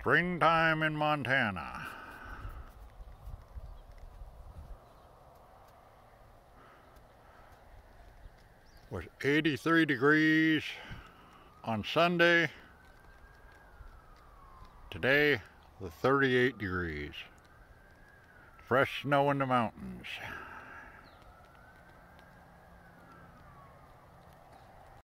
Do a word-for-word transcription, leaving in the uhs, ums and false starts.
Springtime in Montana. Was eighty-three degrees on Sunday. Today, the thirty-eight degrees. Fresh snow in the mountains.